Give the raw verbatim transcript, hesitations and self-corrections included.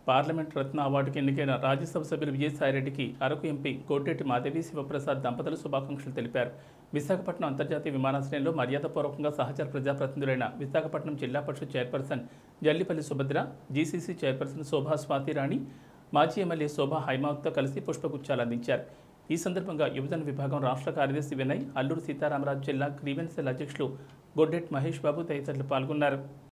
Parliament రత్న అవార్డుకి ఎన్నికైన రాజ్యసభ సభ్యులు విజయసాయిరెడ్డికి అరకు ఎంపీ కోటేటి మాధవి శివప్రసాద్ దంపతులు శుభాకాంక్షలు తెలిపారు. విశాఖపట్నం అంతర్జాతీయ విమానాశ్రయంలో మర్యాదపూర్వకంగా సహచర ప్రజాప్రతినిధులైన Visakhapatnam Zilla Parishad chairperson Jallipalli Subhadra, GCC chairperson Shobha Swatirani, మాజీ ఎమ్మెల్యే శోభా హైమావత్తో కలిసి పుష్పగుచ్చాలు అందించారు. ఈ సందర్భంగా యువజన విభాగం రాష్ట్ర కార్యదర్శి వినయ్, అల్లూరు సీతారామరాజు జిల్లా గ్రీవెన్స్ సెల్ అధ్యక్షులు గొడ్డెట్ మహేష్ బాబు తదితరులు పాల్గొన్నారు.